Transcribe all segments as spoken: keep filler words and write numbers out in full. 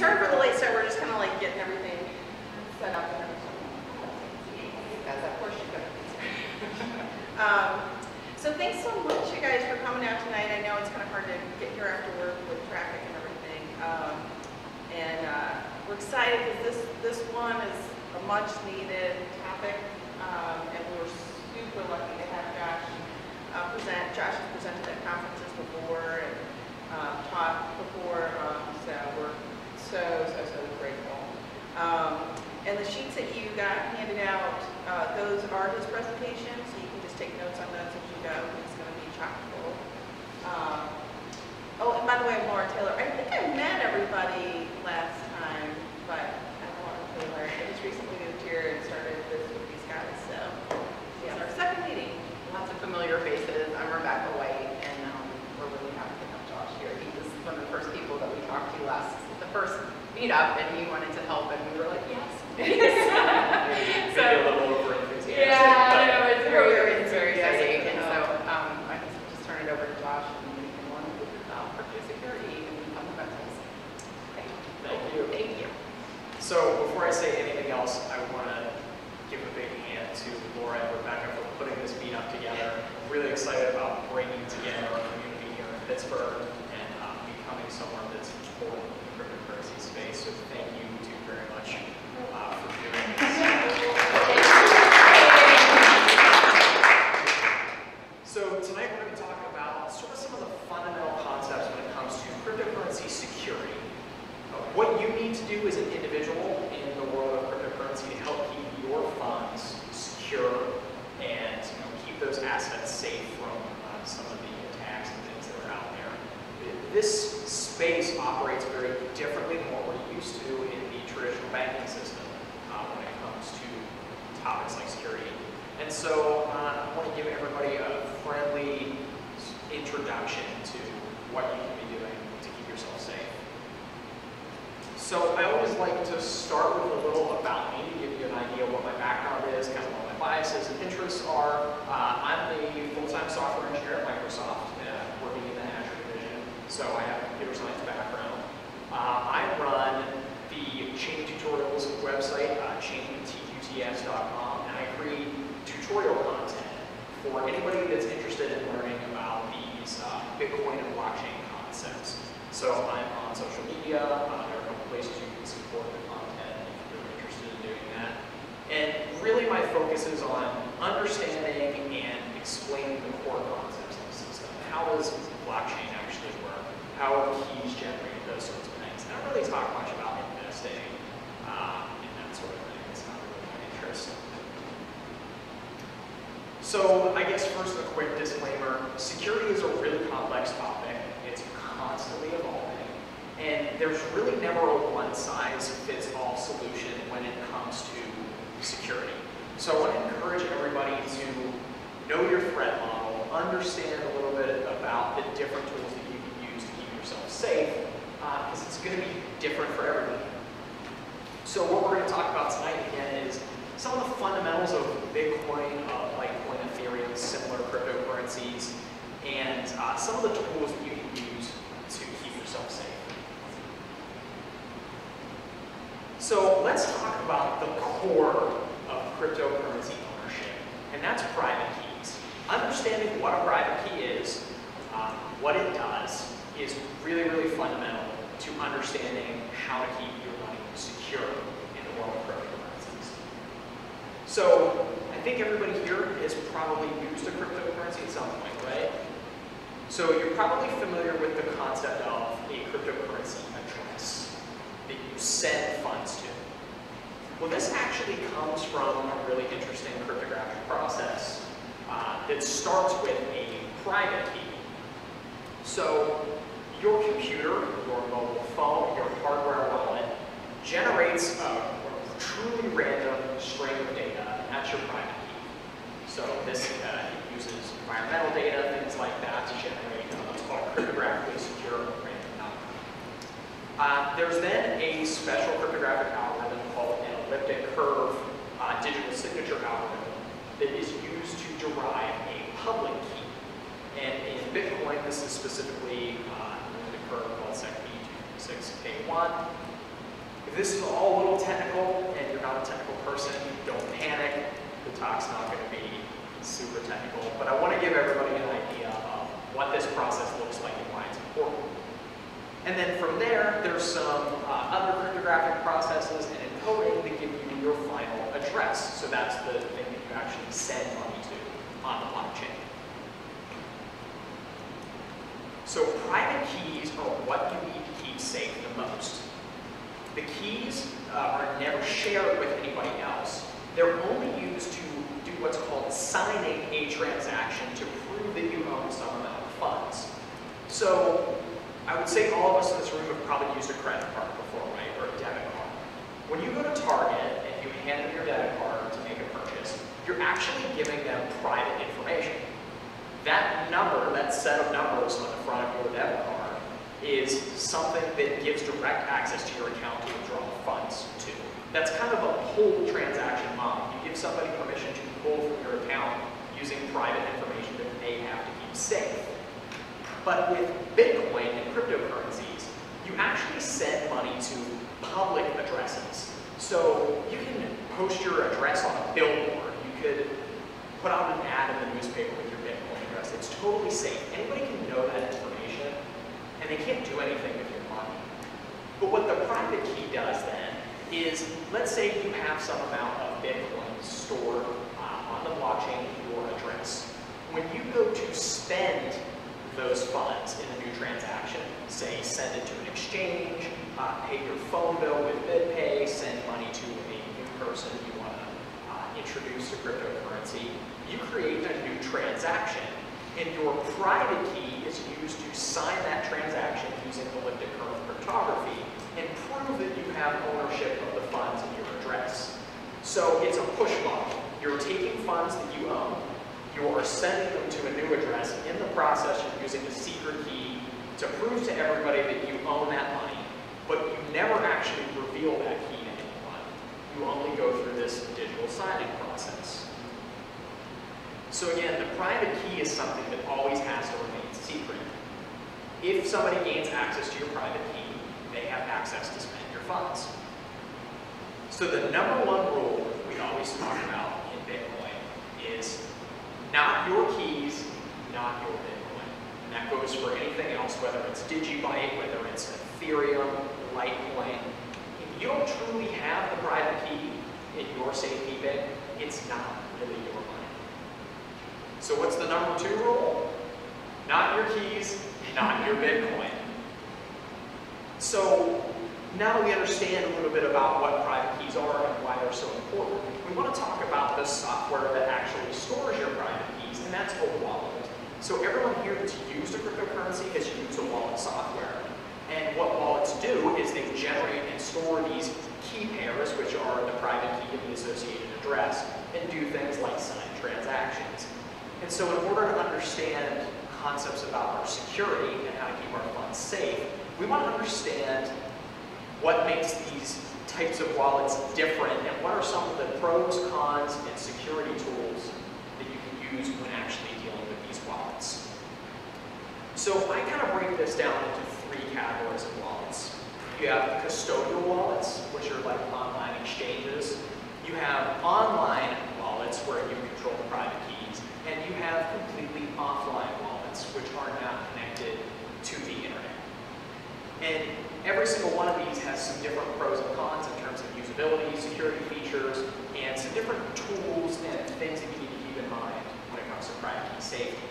sorry for the late start. We're just kind of like getting everything set up and everything. As of course you could. um, so thanks so much, you guys, for coming out tonight. I know it's kind of hard to get here after work with traffic and everything. Um, and uh, we're excited because this this one is a much needed topic, um, and we were super lucky to have Josh uh, present. Josh has presented at conferences before and uh, taught before, um, so we're so so so grateful. Um, and the sheets that you got handed out, uh, those are his presentations, so you can just take notes on those as you go. It's going to be chock full. Um, oh, and by the way, I'm Laura Taylor. I think I met everybody last time, but I'm Laura Taylor. I just recently moved here and started this with these guys, so it's our second meeting. Lots of familiar faces. I'm Rebecca White, and um, we're really happy to have Josh here. He was one of the first people that we talked to last, the first meetup, and he wanted to help, and we were like, yes. So, maybe a little over enthusiastic. Yeah, I know, it's very, it's very exciting. And so um, I just, just turn it over to Josh, and we can learn a little bit about crypto security and fundamentals. Thank you. Thank you. So before I say anything else, I want to give a big hand to Laura and Rebecca for putting this meetup together. I'm really excited about bringing together our community here in Pittsburgh and uh, becoming someone that's important in the cryptocurrency space. So thank you two very much uh, for doing this. So tonight we're going to be talking about sort of some of the fundamental concepts when it comes to cryptocurrency security. Uh, what you need to do as an individual in the world of cryptocurrency to help keep your funds secure and you know, keep those assets safe from uh, some of the attacks and things that are out there. This space operates very differently than what we're used to in the traditional banking system uh, when it comes to topics like security. And so uh, I want to give everybody a friendly introduction to what you can be doing to keep yourself safe. So I always like to start with a little about me to give you an idea of what my background is, kind of what my biases and interests are. Uh, I'm a full-time software engineer at Microsoft, uh, working in the Azure division, so I have a computer science background. Uh, I run the Chain Tutorials website, uh, chain T U T S dot com, and I create tutorial content for anybody that's interested in learning about these uh, Bitcoin and blockchain concepts. So I'm on social media. Uh, there are a couple places you can support the content if you're interested in doing that. And really my focus is on understanding and explaining the core concepts of the system. How does blockchain actually work? How are keys generated? Those sorts of things. I don't really talk much about investing uh, and that sort of thing. It's not really my interest. So I guess first a quick disclaimer. Security is a really complex topic. It's constantly evolving. And there's really never a one-size-fits-all solution when it comes to security. So I want to encourage everybody to know your threat model, understand a little bit about the different tools that you can use to keep yourself safe, because uh, it's going to be different for everybody. So what we're going to talk about tonight again is some of the fundamentals of Bitcoin, of Litecoin, Ethereum, similar cryptocurrencies, and uh, some of the tools that you can use to keep yourself safe. So let's talk about the core of cryptocurrency ownership, and that's private keys. Understanding what a private key is, uh, what it does, is really, really fundamental to understanding how to keep your money secure in the world of cryptocurrencies. So I think everybody here has probably used a cryptocurrency at some point, right? So you're probably familiar with the concept of a cryptocurrency address that you send funds to. Well, this actually comes from a really interesting cryptographic process uh, that starts with a private key. So your computer, your mobile phone, your hardware wallet generates a truly random string of data, and that's your private key. So this uh, uses environmental data, things like that, to generate uh, what's called cryptographically secure random number. Uh, there's then a special cryptographic algorithm called an elliptic curve uh, digital signature algorithm that is used to derive a public key. And in Bitcoin, this is specifically uh, an elliptic curve called sec B two six K one. If this is all a little technical and you're not a technical person, don't panic. The talk's not going to be super technical, but I want to give everybody an idea of what this process looks like and why it's important. And then from there, there's some uh, other cryptographic processes and encoding that give you your final address. So that's the thing that you actually send money to on the blockchain. So private keys are what you need to keep safe the most. The keys uh, are never shared with anybody else. They're only used to do what's called signing a transaction to prove that you own some amount of funds. So I would say all of us in this room have probably used a credit card before, right, or a debit card. When you go to Target and you hand them your debit card to make a purchase, you're actually giving them private information. That number, that set of numbers on the front of your debit card, is something that gives direct access to your account to withdraw funds to. That's kind of a pull transaction model. You give somebody permission to pull from your account using private information that they have to keep safe. But with Bitcoin and cryptocurrencies, you actually send money to public addresses. So you can post your address on a billboard. You could put out an ad in the newspaper with your Bitcoin address. It's totally safe. Anybody can know that information, and they can't do anything with your money. But what the private key does then is, let's say you have some amount of Bitcoin stored uh, on the blockchain in your address. When you go to spend those funds in a new transaction, say send it to an exchange, uh, pay your phone bill with B I T B, send money to a new person you want to uh, introduce to cryptocurrency, you create a new transaction. And your private key is used to sign that transaction using elliptic curve cryptography and prove that you have ownership of the funds in your address. So it's a push model. You're taking funds that you own, you are sending them to a new address. In the process, you're using a secret key to prove to everybody that you own that money, but you never actually reveal that key to anyone. You only go through this digital signing process. So again, the private key is something that always has to remain secret. If somebody gains access to your private key, they have access to spend your funds. So the number one rule we always talk about in Bitcoin is not your keys, not your Bitcoin. And that goes for anything else, whether it's Digibyte, whether it's Ethereum, Litecoin. If you don't truly have the private key in your safekeeping, it's not really your money. So what's the number two rule? Not your keys, not your Bitcoin. So now that we understand a little bit about what private keys are and why they're so important, we want to talk about the software that actually stores your private keys, and that's a wallet. So everyone here that's used a cryptocurrency has used a wallet software. And what wallets do is they generate and store these key pairs, which are the private key and the associated address, and do things like sign transactions. And so in order to understand concepts about our security and how to keep our funds safe, we want to understand what makes these types of wallets different and what are some of the pros, cons, and security tools that you can use when actually dealing with these wallets. So I kind of break this down into three categories of wallets. You have custodial wallets, which are like online exchanges. You have online wallets where you control the private keys. And you have completely offline wallets, which are not connected to the internet. And every single one of these has some different pros and cons in terms of usability, security features, and some different tools and things that you need to keep in mind when it comes to private key safety.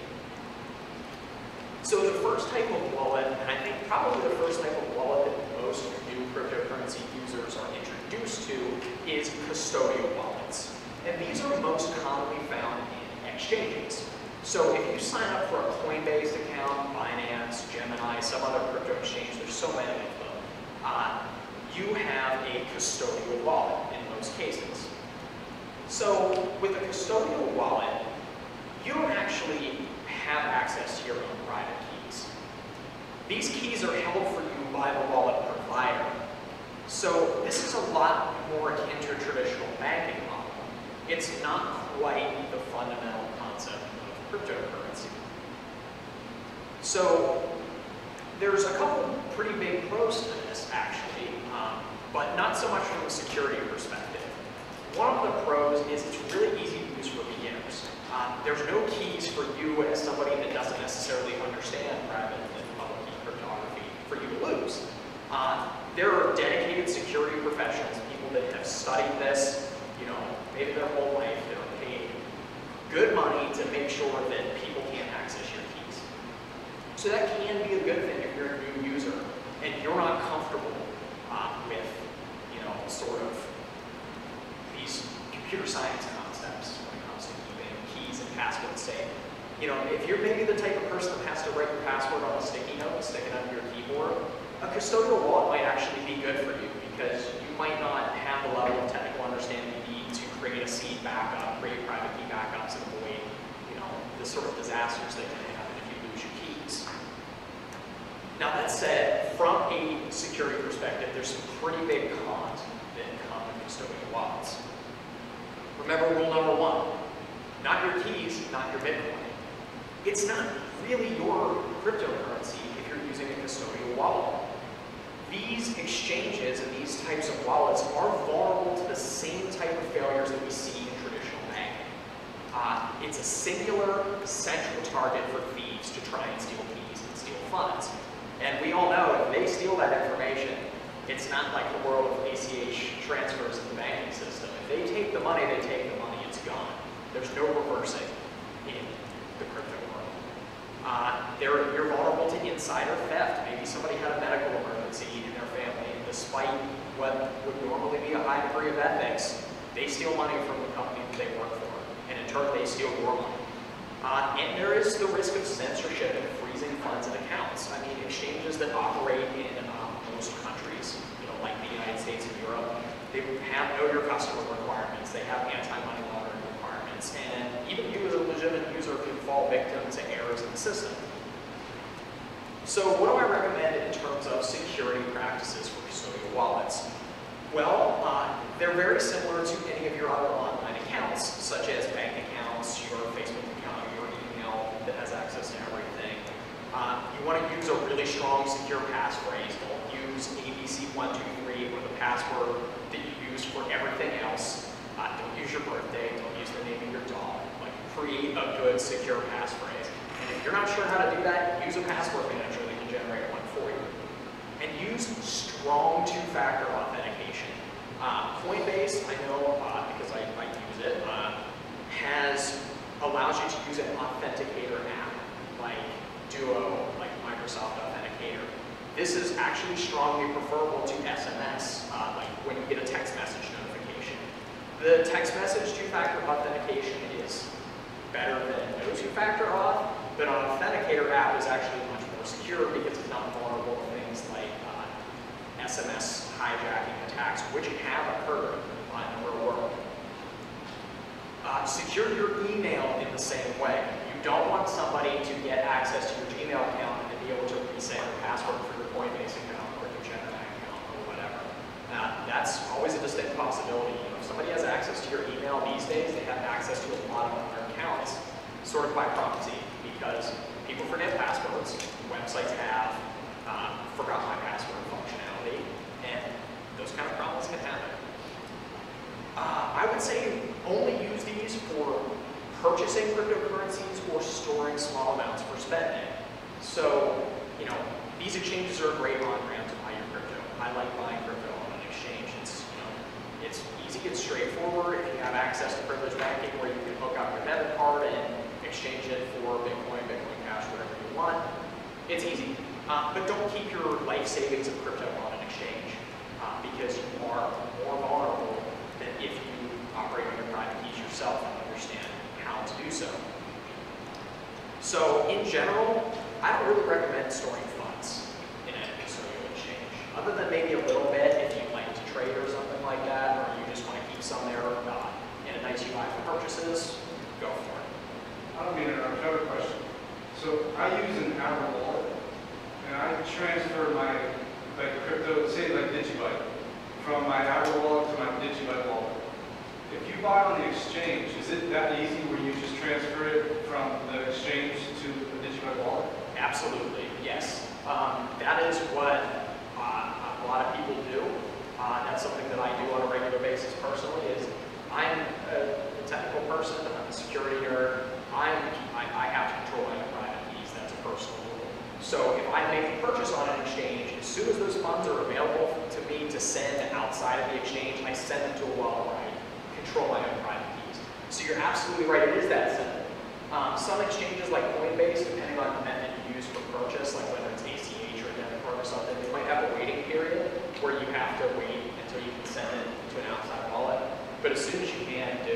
So the first type of wallet, and I think probably the first type of wallet that most new cryptocurrency users are introduced to, is custodial wallets. And these are most commonly found in exchanges. So if you sign up for a Coinbase account, Binance, Gemini, some other crypto exchange, there's so many of them, uh, you have a custodial wallet in most cases. So with a custodial wallet, you don't actually have access to your own private keys. These keys are held for you by the wallet provider. So this is a lot more akin to a traditional banking model. It's not quite the fundamental concept of cryptocurrency. So there's a couple pretty big pros to this, actually, um, but but not so much from a security perspective. One of the pros is it's really easy to use for beginners. Uh, there's no keys for you as somebody that doesn't necessarily understand private and public key cryptography for you to lose. Uh, there are dedicated security professionals, people that have studied this, you know, maybe their whole life, that are paid good money to make sure that people can't access your keys. So that can be a good thing if you're a new user and you're not comfortable uh, with, you know, sort of these computer science concepts when it comes to keeping keys and passwords safe. You know, if you're maybe the type of person that has to write your password on a sticky note and stick it under your keyboard, a custodial wallet might actually be good for you because you might not have the level of technical understanding you need to create a seed backup, create private key backups, and avoid, you know, the sort of disasters that can happen if you lose your keys. Now that said, from a security perspective, there's some pretty big cons that come with custodial wallets. Remember rule number one, not your keys, not your Bitcoin. It's not really your cryptocurrency if you're using a custodial wallet. These exchanges and these types of wallets are vulnerable to the same type of failures that we see in traditional banking. Uh, it's a singular, central target for thieves to try and steal keys and steal funds. And we all know if they steal that information, it's not like the world of A C H transfers in the banking system. If they take the money, they take the money, it's gone. There's no reversing in the crypto world. Uh, they're, you're vulnerable to insider theft. Maybe somebody had a medical emergency in their family, and despite what would normally be a high degree of ethics, they steal money from the company that they work for, and in turn they steal your money. Uh, and there is the risk of censorship and freezing funds and accounts. I mean, exchanges that operate in um, most countries, you know, like the United States and Europe, they have know your customer requirements, they have anti-money laundering requirements, and even you as a legitimate user can fall victim to errors in the system. So what do I recommend in terms of security practices for custodial wallets? Well, uh, they're very similar to any of your other online accounts, such as bank accounts, your Facebook account, your email that has access to everything. Uh, you want to use a really strong, secure passphrase. Don't use A B C one two three or the password that you use for everything else. Uh, don't use your birthday. Don't use the name of your dog. Like, create a good, secure passphrase. And if you're not sure how to do that, use a password manager that can generate one for you. And use strong two-factor authentication. Uh, Coinbase, I know uh, because I, I use it, uh, has allows you to use an authenticator app like Duo, like Microsoft Authenticator. This is actually strongly preferable to S M S, uh, like when you get a text message notification. The text message two-factor authentication is better than no two-factor auth, but an authenticator app is actually much more secure because it's not vulnerable to things like uh, S M S hijacking attacks, which have occurred on the real world. Uh, secure your email in the same way. You don't want somebody to get access to your Gmail account and to be able to reset your password for your Coinbase account or your Gemini account or whatever. Uh, that's always a distinct possibility. You know, if somebody has access to your email these days, they have access to a lot of other accounts, sort of by proxy, because people forget passwords. Websites have uh, forgot my password functionality, and those kind of problems can happen. Uh, I would say only use these for purchasing cryptocurrencies or storing small amounts for spending. So, you know, these exchanges are a great on-ramp to buy your crypto. I like buying crypto on an exchange. It's, you know, it's easy, it's straightforward. If you have access to privileged banking where you can hook up your debit card and exchange it for Bitcoin, Bitcoin Cash, whatever you want, it's easy. Uh, but don't keep your life savings of crypto on an exchange uh, because you are more vulnerable than if you operate on your private keys yourself and understand how to do so. So in general, I don't really recommend storing funds in a custodial exchange, other than maybe a little bit if you like to trade or something like that, or you just want to keep some there uh, in a nice U I for purchases, go for it. I don't mean to interrupt, I have a question. So I use an Apple wallet, and I transfer my like crypto, say like Digibyte, from my Apple wallet to my Digibyte wallet. If you buy on the exchange, is it that easy where you just transfer it from the exchange to the Digibyte wallet? Absolutely, yes. Um, that is what uh, a lot of people do. Uh, that's a interfaces personally is I'm a, a technical person, I'm a security nerd, I'm, I, I have to control my own private keys, that's a personal rule. So if I make a purchase on an exchange, as soon as those funds are available to me to send outside of the exchange, I send them to a wallet where I control my own private keys. So you're absolutely right, it is that simple. Um, some exchanges like Coinbase, depending on the method you use for purchase, like whether it's A C H or a debit card or something, they might have a waiting period where you have to wait until you can send it to an outside wallet. But as soon as you can, do.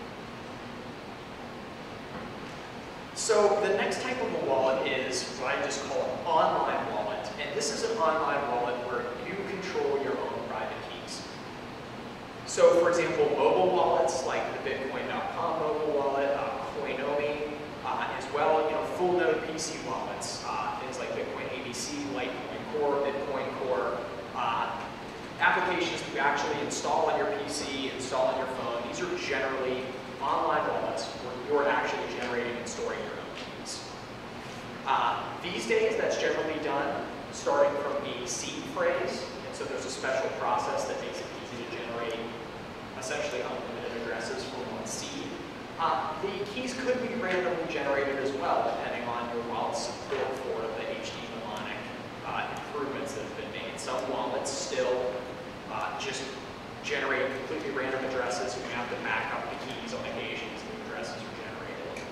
So the next type of a wallet is what I just call an online wallet. And this is an online wallet where you control your own private keys. So for example, mobile wallets like the Bitcoin dot com mobile wallet, uh, Coinomi, uh, as well, you know, full node P C wallets, uh, things like Bitcoin A B C, Litecoin Core, Bitcoin Core, uh, applications that you actually install on your P C, install on your phone. These are generally online wallets where you're actually generating and storing your own keys. Uh, these days, that's generally done starting from a seed phrase, and so there's a special process that makes it easy to generate essentially unlimited addresses for one seed. Uh, the keys could be randomly generated as well, depending on your wallet's support for the H D mnemonic uh, improvements that have been made. Some wallets still uh, just generate completely random addresses, and you have to back up the keys on occasions the addresses are generated.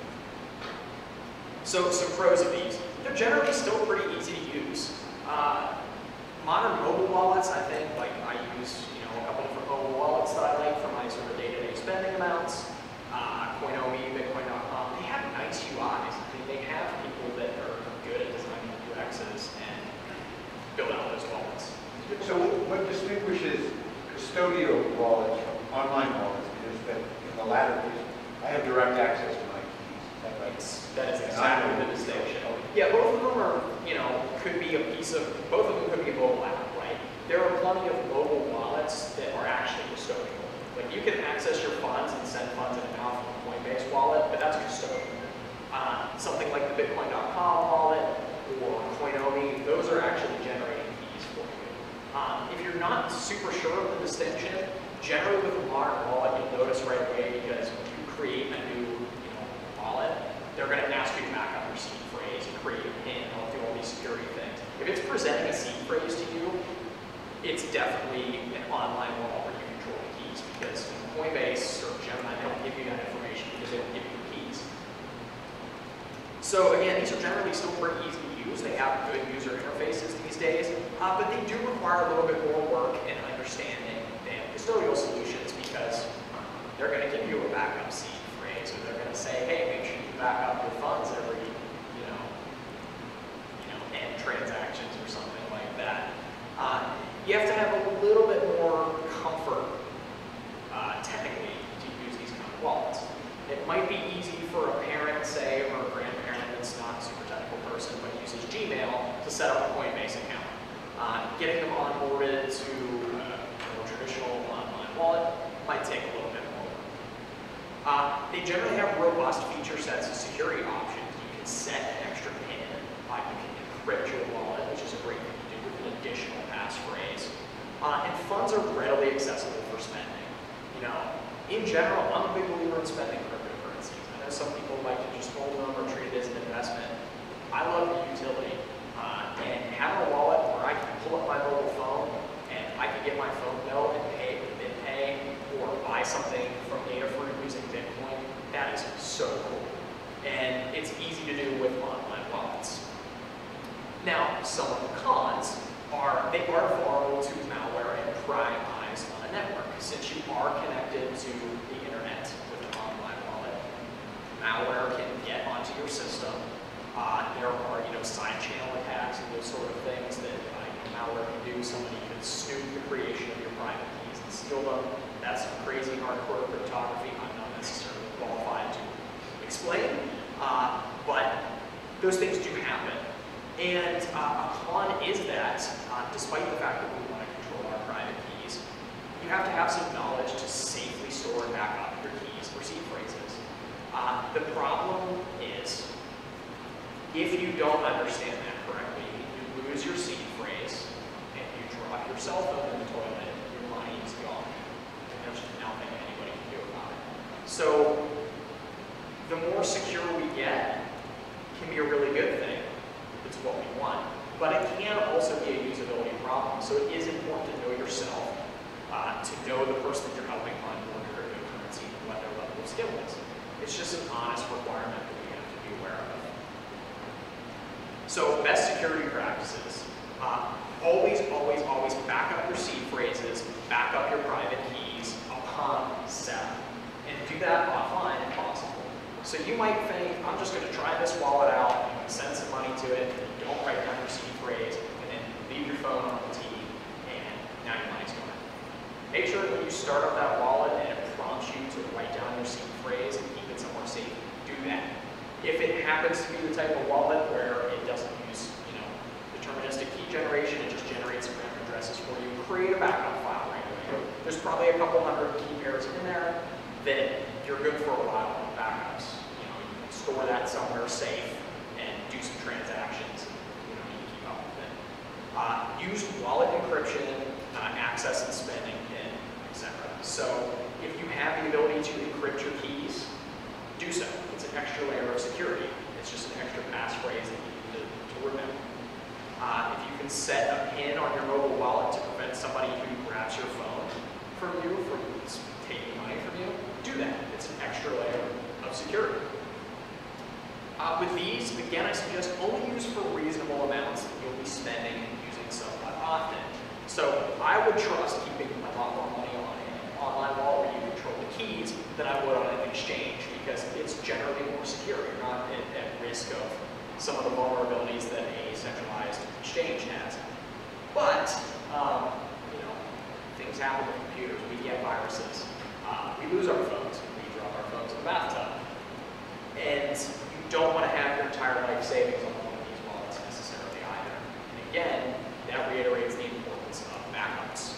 So some pros of these. They're generally still pretty easy to use. Uh, modern mobile wallets, I think, like I use you know, a couple different mobile wallets that I like for my sort of day-to-day spending amounts. Uh, Coinomi, Bitcoin dot com, they have nice U Is. I mean, they have people that are good at designing U Xs and build out those wallets. So what distinguishes custodial wallets from online wallets is that in the latter case, I have direct access to my keys. Is that right? That is exactly the distinction. Yeah, both of them are, you know, could be a piece of, both of them could be a mobile app, right? There are plenty of mobile wallets that are actually custodial. Like you can access your funds and send funds in and out from a Coinbase wallet, but that's custodial. Uh, something like the Bitcoin dot com wallet or Coinomi, those are actually generating keys for you. Um, if you're not super sure of the distinction, generally with a modern wallet, you'll notice right away because when you create a new you know, wallet, they're going to ask you to back up your seed phrase and create a PIN and do all these security things. If it's presenting a seed phrase to you, it's definitely an online wallet where you control the keys because Coinbase or Gemini, they don't give you that information because they don't give you the keys. So again, these are generally still pretty easy to use. They have good user interfaces these days, uh, but they do require a little bit more work in understanding than custodial solutions because they're going to give you a backup seed phrase, or they're going to say, hey, make sure you back up your funds every, you know, you know, end transactions or something like that. Uh, you have to have a little bit more comfort uh, technically to use these kind of wallets. It might be easy for a parent, say, or a grandparent that's not a super technical person, but uses Gmail to set up a Coinbase account. Uh, getting them onboarded to uh, a more traditional online wallet might take a little bit more. Uh, they generally have robust feature sets of security options. You can set an extra PIN, uh, you can encrypt your wallet, which is a great thing to do with an additional passphrase. Uh, and funds are readily accessible for spending. You know, in general, I'm a big believer in spending cryptocurrencies. I know some people like to just hold them or treat it as an investment. I love the utility. Uh, and having a wallet where I can pull up my mobile phone and I can get my phone bill and pay with BitPay or buy something from Adafruit using Bitcoin, that is so cool. And it's easy to do with online wallets. Now, some of the cons are they are vulnerable to malware and prying eyes on a network. Since you are connected to the internet with an online wallet, malware can get onto your system. Uh, there are, you know, side channel attacks and those sort of things that uh, you know, malware can do. Somebody can snoop the creation of your private keys and steal them. That's some crazy hardcore cryptography I'm not necessarily qualified to explain, uh, but those things do happen. And uh, a con is that, uh, despite the fact that we want to control our private keys, you have to have some knowledge to safely store and back up your keys for seed phrases. Uh, the problem is, if you don't understand that correctly, you lose your seed phrase, and you drop your cell phone in the toilet, your money is gone. And there's nothing anybody can do about it. So the more secure we get can be a really good thing. It's what we want. But it can also be a usability problem. So it is important to know yourself, uh, to know the person that you're helping onboard cryptocurrency and what their level of skill is. It's just an honest requirement that we have to be aware of. So best security practices. Uh, always, always, always back up your seed phrases, back up your private keys upon setup. And do that offline if possible. So you might think, I'm just going to try this wallet out, I'm going to send some money to it, and you don't write down your seed phrase, and then leave your phone on the T, and now your money's gone. Make sure that when you start up that wallet and it prompts you to write down your seed phrase and keep it somewhere safe, do that. If it happens to be the type of wallet where it doesn't use, you know, deterministic key generation, it just generates some random addresses for you, create a backup file right away. There's probably a couple hundred key pairs in there that you're good for a while on backups. You know, you can store that somewhere safe and do some transactions. You know, you can keep up with it. Uh, use wallet encryption, uh, access and spending PIN, et cetera. So if you have the ability to encrypt your keys, do so. It's an extra layer of security. It's just an extra passphrase that you need to, to remember. Uh, if you can set a PIN on your mobile wallet to prevent somebody who grabs your phone from you from taking money from you, do that. It's an extra layer of security. Uh, with these, again, I suggest only use for reasonable amounts that you'll be spending and using somewhat often. So I would trust keeping a lot more money on an online wallet where you control the keys than I would on an exchange, because it's generally more secure. You're not at, at risk of some of the vulnerabilities that a centralized exchange has. But, um, you know, things happen with computers. We get viruses. Uh, we lose our phones. We drop our phones in the bathtub. And you don't want to have your entire life savings on one of these wallets necessarily either. And again, that reiterates the importance of backups.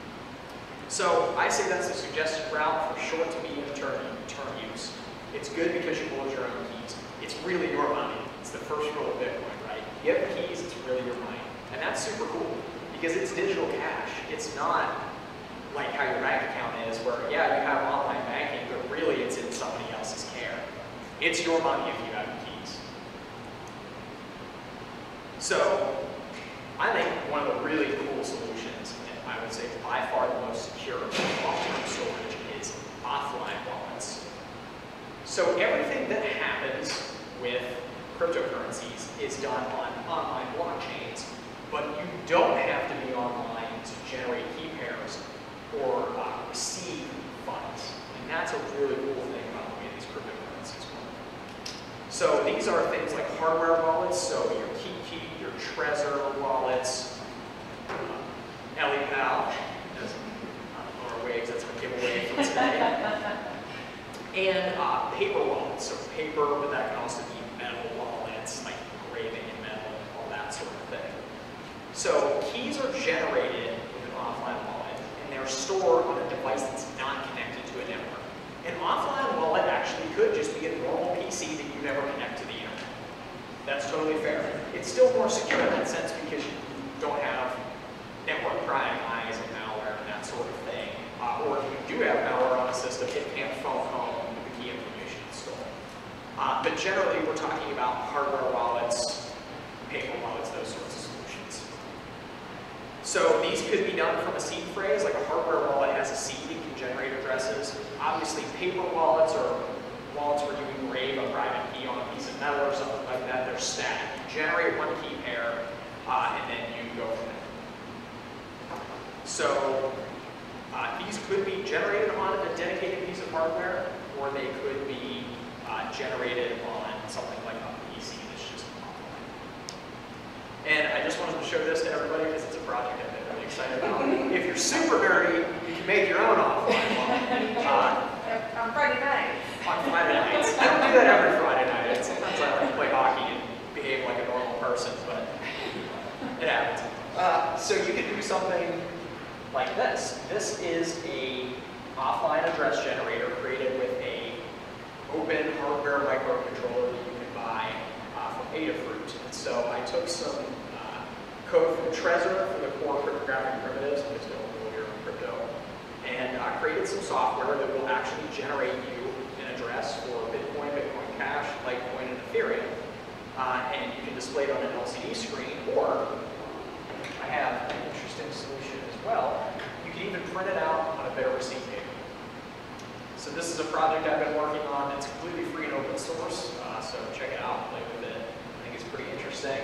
So I say that's a suggested route for short to medium term, term use. It's good because you hold your own keys. It's really your money. It's the first rule of Bitcoin, right? You have keys, it's really your money. And that's super cool because it's digital cash. It's not like how your bank account is where, yeah, you have online banking, but really it's in somebody else's care. It's your money if you have the keys. So I think one of the really cool solutions, and I would say by far the most secure long-term storage, is offline wallets. So everything that happens with cryptocurrencies is done on online blockchains, but you don't have to be online to generate key pairs or uh, receive funds. And that's a really cool thing about the way these cryptocurrencies work. So these are things like hardware wallets, so your KeyKey, your Trezor wallets, uh, EliPal, that's uh, our waves, that's our giveaway for today. And uh, paper wallets, so paper, but that can also be metal wallets, like engraving in metal, all that sort of thing. So keys are generated with an offline wallet, and they're stored on a device that's not connected to a network. An offline wallet actually could just be a normal P C that you never connect to the internet. That's totally fair. It's still more secure in that sense because you don't have network prying eyes and malware and that sort of thing. Uh, or if you do have malware on the system, it can't phone home with the key information it's stolen. Uh, but generally, we're talking about hardware wallets, paper wallets, those sorts of solutions. So these could be done from a seed phrase, like a hardware wallet has a seed that can generate addresses. Obviously, paper wallets are wallets where you engrave a private key on a piece of metal or something like that. They're static. You generate one key pair, uh, and then you go from there. So uh, these could be generated on a dedicated piece of hardware, or they could be uh, generated on something like a P C that's just offline. And I just wanted to show this to everybody because it's a project I've been really excited about. If you're super nerdy, you can make your own offline wallet. Uh, on Friday night. on Friday nights. I don't do that every Friday night. Sometimes I like to play hockey and behave like a normal person, but it happens. Uh, so you can do something like this. This is a offline address generator created with a open hardware microcontroller that you can buy uh, from Adafruit. And so I took some uh, code from Trezor for the core cryptographic primitives, because they're familiar with crypto, and uh, created some software that will actually generate you an address for Bitcoin, Bitcoin Cash, Litecoin, and Ethereum. Uh, and you can display it on an L C D screen, or I have an interesting solution as well. You can even print it out on a bit of receipt paper. So this is a project I've been working on. It's completely free and open source, uh, so check it out, play with it. I think it's pretty interesting.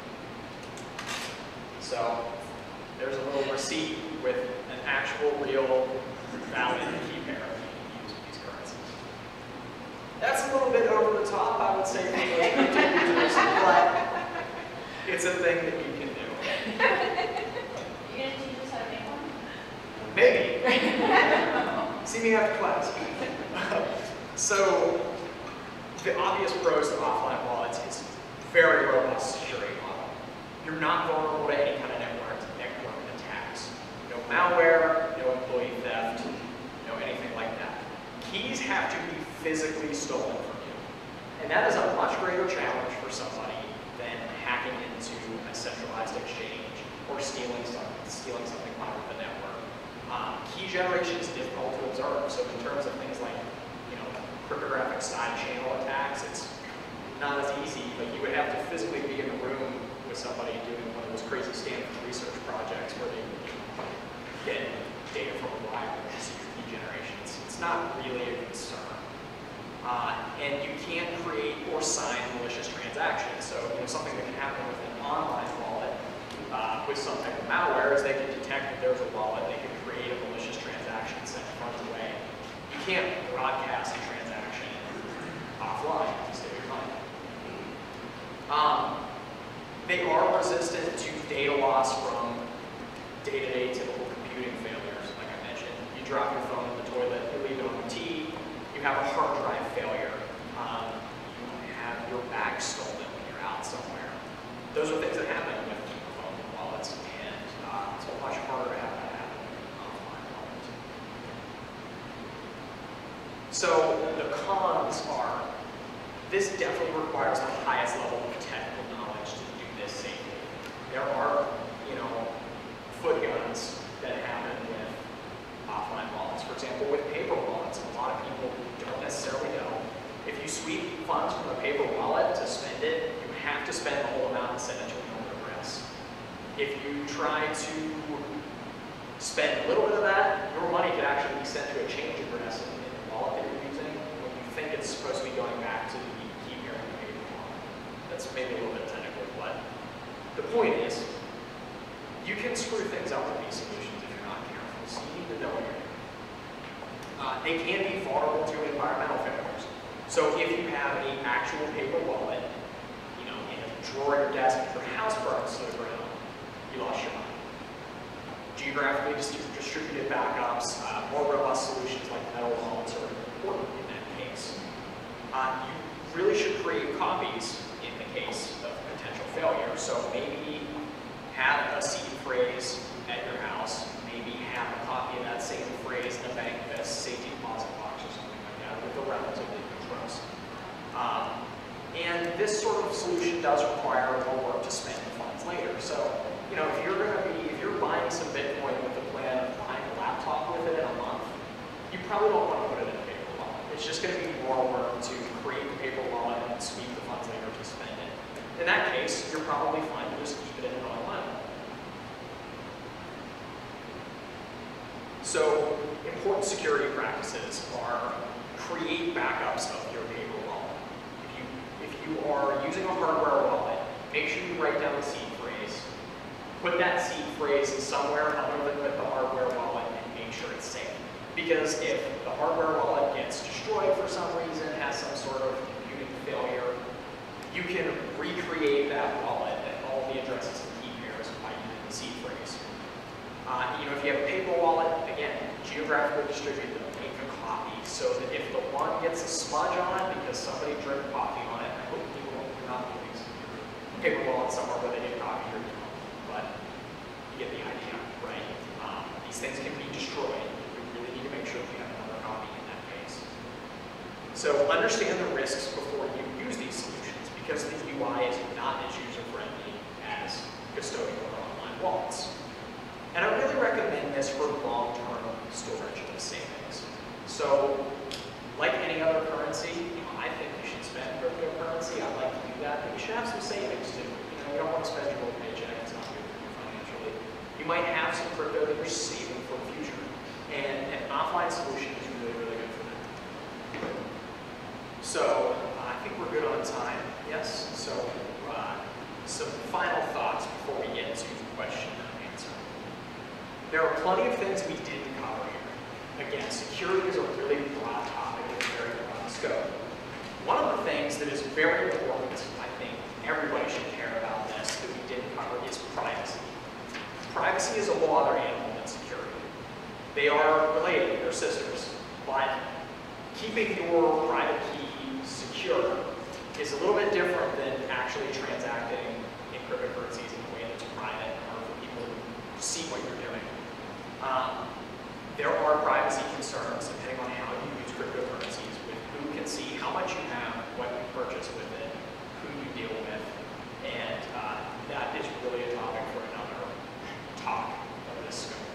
So there's a little receipt with an actual, real, valid key pair used in these currencies. That's a little bit over the top, I would say, for those crypto users, but it's a thing that you can do. You gonna teach us how to make one? Maybe. See me after class. So, the obvious pros to offline wallets is very robust security model. You're not vulnerable to any kind of network, network attacks. No malware, no employee theft, no anything like that. Keys have to be physically stolen from you. And that is a much greater challenge for somebody than hacking into a centralized exchange or stealing something, stealing something out of the network. Um, key generation is difficult to observe, so in terms of things like, you know, cryptographic side channel attacks, it's not as easy, but you would have to physically be in the room with somebody doing one of those crazy Stanford research projects where they get data from a wire and see your key generation. It's, it's not really a concern. Uh, and you can't create or sign malicious transactions. So, you know, something that can happen with an online wallet uh, with some type of malware is they can detect that there's a wallet, they can create a malicious transaction, send funds away. You can't broadcast a transaction offline to save your money. Um, they are resistant to data loss from day-to-day typical computing failures. Like I mentioned, you drop your phone in the toilet, you leave it on the tee, you have a hard drive failure, um, you have your bag stolen when you're out somewhere. Those are things that happen with phone wallets, and uh, it's much harder to have that happen with an offline wallet. So the cons are, this definitely requires the highest level of technical knowledge to do this safely. There are, you know, foot guns that happen with offline wallets. For example, with paper wallets, a lot of people don't necessarily know. If you sweep funds from a paper wallet to spend it, you have to spend the whole amount and send it to a home address. If you try to spend a little bit of that, your money could actually be sent to a change address in, in the wallet that you're using when you think it's supposed to be going back to the key pair in the paper wallet. That's maybe a little bit technical, but the point is, you can screw things up with these solutions if you're not careful, so you need to know what you're doing. Uh, they can be vulnerable to environmental failures. So if you have an actual paper wallet, you know, in a drawer at your desk, if your house burns to the ground, you lost your money. Geographically distributed backups, uh, more robust solutions like metal wallets are important in that case. Uh, you really should create copies in the case of potential failure. So maybe have a seed phrase at your house, maybe have a copy of that same phrase in a bank that's safety deposit box or something like that with a relative that you trust. Um, and this sort of solution does require more work to spend the funds later. So, you know, if you're going to be, if you're buying some Bitcoin with the plan of buying a laptop with it in a month, you probably don't want to put it in a paper wallet. It's just going to be more work to create the paper wallet and sweep the funds later to spend it. In that case, you're probably fine to just keep it in an online wallet. So, important security practices are create backups of your paper wallet. If you, if you are using a hardware wallet, make sure you write down the seed phrase. Put that seed phrase somewhere other than with the hardware wallet and make sure it's safe. Because if the hardware wallet gets destroyed for some reason, has some sort of computing failure, you can recreate that wallet and all the addresses and key pairs by using the seed phrase. Uh, you know, if you have a paper wallet, again, geographically distribute them, make a copy so that if the one gets a smudge on it because somebody drank coffee on it, I hope you won't, you're not doing your paper wallet somewhere where they didn't copy your email, but you get the idea, right? Um, these things can be destroyed. You really need to make sure that you have another copy in that case. So understand the risks before you use these solutions because the U I is not as user-friendly as custodial or online wallets. And I really recommend this for long-term storage of savings. So, like any other currency, you know, I think you should spend cryptocurrency. I'd like to do that, but you should have some savings too. You know, you don't want to spend your whole paycheck. It's not good for you financially. You might have some crypto that you're saving for the future, and an offline solution is really, really good for that. So uh, I think we're good on time. Yes. So uh, some final thoughts before we get to question and answer. There are plenty of things we didn't cover here. Again, security is a really broad topic with a very broad scope. One of the things that is very important, I think everybody should care about this, that we didn't cover, is privacy. Privacy is a whole other animal than security. They are related, they're sisters, but keeping your private key secure is a little bit different than actually transacting in cryptocurrencies in a way that's private or for people to see what you're doing. Um, there are privacy concerns depending on how you use cryptocurrencies with who can see how much you have, what you purchase with it, who you deal with, and uh, that is really a topic for another talk of this scope.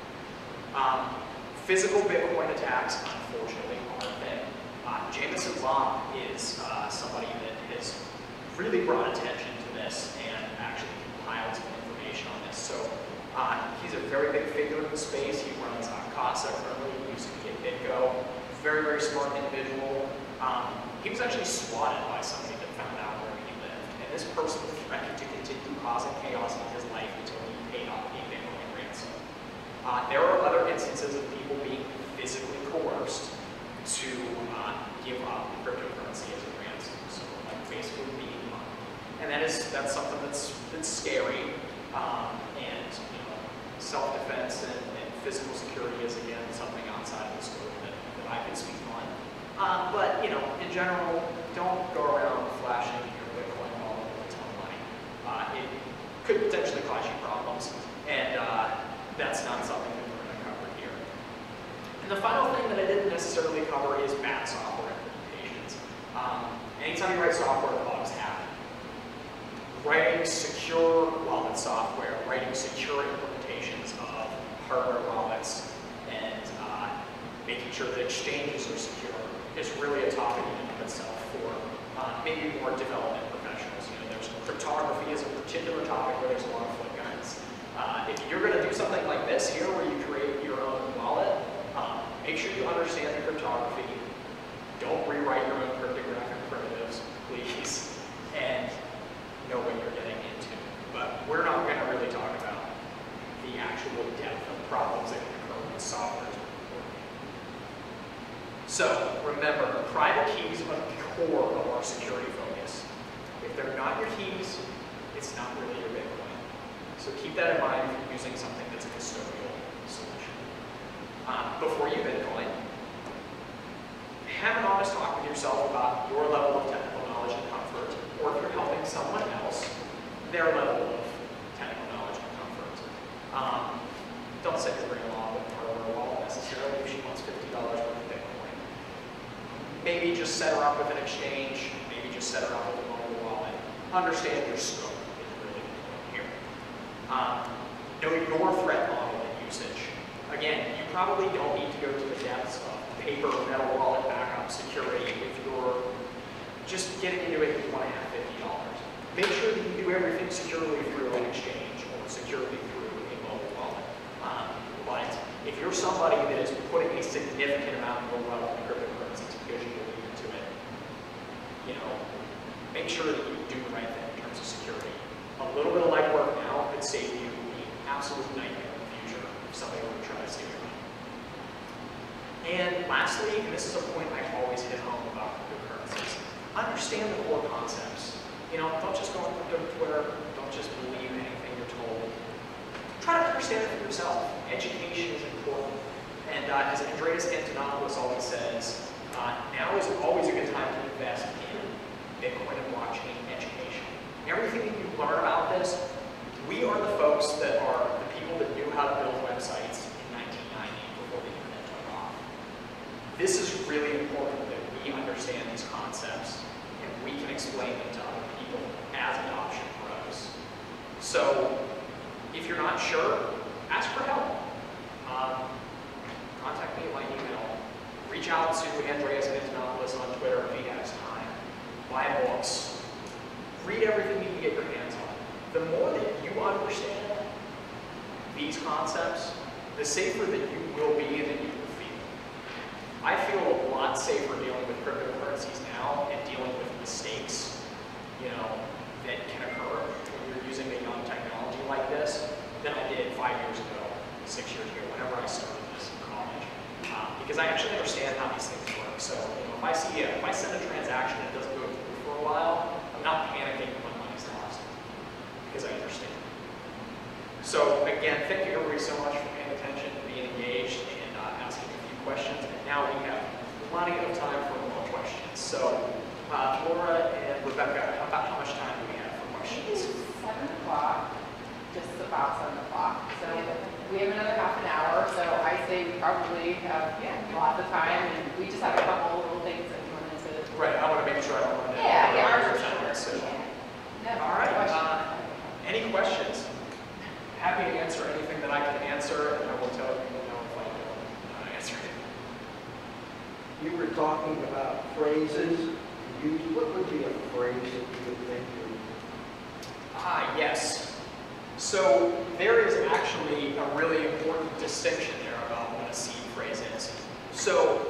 Um, physical Bitcoin attacks, unfortunately, are a thing. Uh, Jameson Long is uh, somebody that has really brought attention to this and actually compiled some information on this. So uh, he's a very big figure in the space. He runs uh, CASA currently, he used to be at BitGo. Very, very smart individual. Um, he was actually swatted by somebody that found out where he lived. And this person threatened to continue causing chaos in his life until he paid off a Bitcoin ransom. Uh, there are other instances of people being physically coerced to uh, give up cryptocurrency as a ransom. So like basically being money. And that is that's something that's that's scary. Um, and you know, self-defense and, and physical security is again something outside of the scope that, that I can speak on. Uh, but you know, in general, don't go around flashing your Bitcoin all over a ton of money. Uh, it could potentially cause you problems, and uh, that's not something that we're going to cover here. And the final thing that I didn't necessarily cover is bad software implementations. Um, anytime you write software, bugs happen. Writing secure wallet software, writing secure implementations of hardware wallets, and uh, making sure that exchanges are secure is really a topic in and of itself for uh, maybe more development professionals. You know, there's cryptography is a particular topic where there's a lot of flip guides. Uh, if you're going to do something like this here, where you create your own wallet, um, make sure you understand the cryptography. Don't rewrite your own cryptographic primitives, please, and know what you're getting into. But we're not going to really talk about the actual depth of problems that can occur with software. So remember, private keys are the core of our security focus. If they're not your keys, it's not really your Bitcoin. So keep that in mind if you're using something that's a custodial solution. Um, before you Bitcoin, have an honest talk with yourself about your level of technical knowledge and comfort, or if you're helping someone else, their level of technical knowledge and comfort. Um, don't set your brain along with hardware wallet necessarily if she wants fifty dollars worth of Bitcoin. Maybe just set her up with an exchange, maybe just set her up with a mobile wallet. Understand your scope is really important here. Um, know your threat model and usage. Again, you probably don't need to go to the depths of paper, metal wallet backup security if you're just getting into it and you want to have fifty dollars. Make sure that you do everything securely through an exchange or securely through a mobile wallet. Um, but if you're somebody that is putting a significant amount of your wealth in cryptocurrencies because you believe into it, you know, make sure that you do the right thing in terms of security. A little bit of legwork now could save you the absolute nightmare in the future if somebody were to try to steal your money. And lastly, and this is a point I always hit home about cryptocurrencies, understand the core concepts. You know, don't just go on crypto Twitter, don't just believe anything you're told. Try to understand it for yourself. Education is important. And uh, as Andreas Antonopoulos always says, uh, now is always a good time to invest in Bitcoin and blockchain education. Everything that you learn about this, we are the folks that are the people that knew how to build websites in nineteen ninety before the internet took off. This is really important that we understand these concepts and we can explain them to other people as adoption grows. So if you're not sure, ask for help. these concepts, the safer that you will be and that you will feel. I feel a lot safer dealing with cryptocurrencies now and dealing with mistakes, you know, that can occur when you're using a young technology like this than I did five years ago, six years ago, whenever I started this in college. Uh, because I actually understand how these things work. So, you know, if I see a, if I send a transaction that doesn't go through for a while, I'm not panicking when my money's lost because I understand. So again, thank you everybody so much for paying attention, being engaged, and uh, asking a few questions. And now we have plenty of time for more questions. So uh, Laura and Rebecca, about how much time do we have for questions? Seven o'clock, just about seven o'clock. So we have another half an hour, so I say we probably have yeah, lots of time, and we just have a couple little things that we wanted to. Right, I want to make sure I don't run out. Yeah, yeah, for sure. sure. So. Yeah. No, All right. questions. Uh, any questions? Happy to answer anything that I can answer, and I will tell you, you know, if I don't uh, answer it. You were talking about phrases. You, what would be a phrase that you would think of? Ah, yes. So there is actually a really important distinction there about what a seed phrase is. So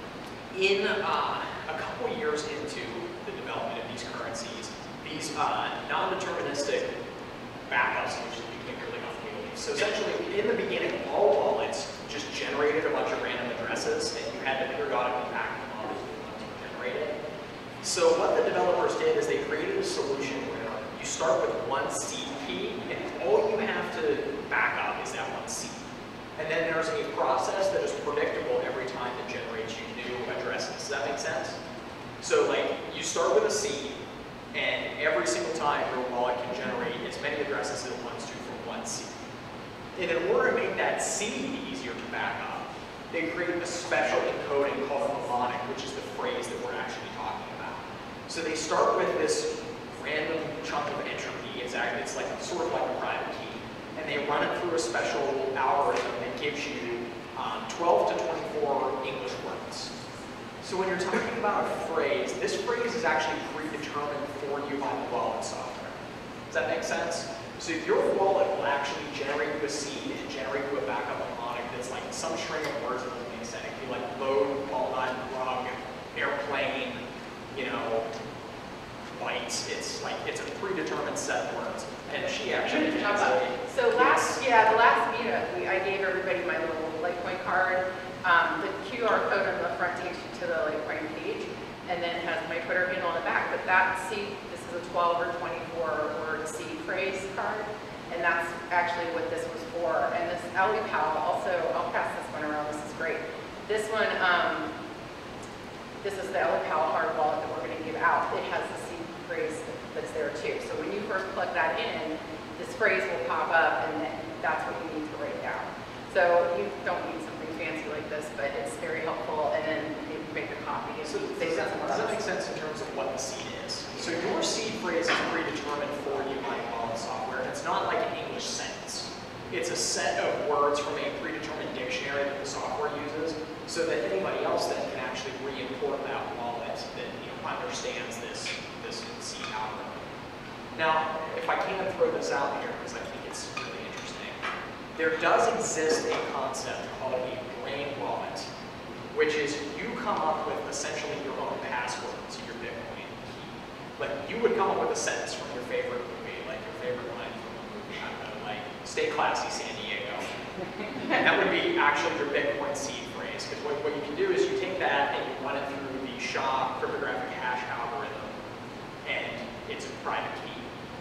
in uh, a couple years into the development of these currencies, these uh, non-deterministic backups usually became really unwieldy. So essentially, in the beginning, all wallets just generated a bunch of random addresses, and you had to periodically back them up as new ones were generated. So what the developers did is they created a solution where you start with one seed key, and all you have to back up is that one seed. And then there's a process that is predictable every time that generates you new addresses. Does that make sense? So like, you start with a seed, and every single time your wallet can generate as many addresses as it wants to from one seed. And in order to make that seed easier to back up, they created a special encoding called a mnemonic, which is the phrase that we're actually talking about. So they start with this random chunk of entropy. It's actually, it's like sort of like a private key, and they run it through a special algorithm that gives you um, twelve to twenty-four English words. So when you're talking about a phrase, this phrase is actually predetermined for you by the wallet software. Does that make sense? So your wallet will actually generate you a seed and generate you a backup mnemonic that's like some string of words that will make sense. It could be like load, walnut, rug, airplane, you know, bytes. It's like, it's a predetermined set of words. And she actually Jump up. So last, yeah, the last meetup, we, I gave everybody my little Litecoin card. Um, the Q R code on the front takes you to the Litecoin page, and then it has my Twitter handle on the back. But that seed, this is a twelve or twenty-four word seed phrase card, and that's actually what this was for. And this L E P A L, also, I'll pass this one around. This is great. This one, um, this is the L E P A L hard wallet that we're going to give out. It has the seed phrase that's there too. So when you first plug that in, this phrase will pop up, and then that's what you need to write down. So you don't need something fancy like this, but it's very helpful, and then you make a copy and So save does that, that does that make sense in terms of what the seed is? So your seed phrase is predetermined for you by wallet software. It's not like an English sentence. It's a set of words from a predetermined dictionary that the software uses, so that anybody else then can actually re-import that wallet that you know understands this this seed algorithm. Now, if I can throw this out here because I think it's really interesting, there does exist a concept called a brain wallet, which is you come up with essentially your own password to your Bitcoin key. Like you would come up with a sentence from your favorite movie, like your favorite line from a movie, I don't know, like "Stay classy, San Diego." That would be actually your Bitcoin seed phrase, because what, what you can do is you take that and you run it through the S H A cryptographic hash algorithm, and it's a private key.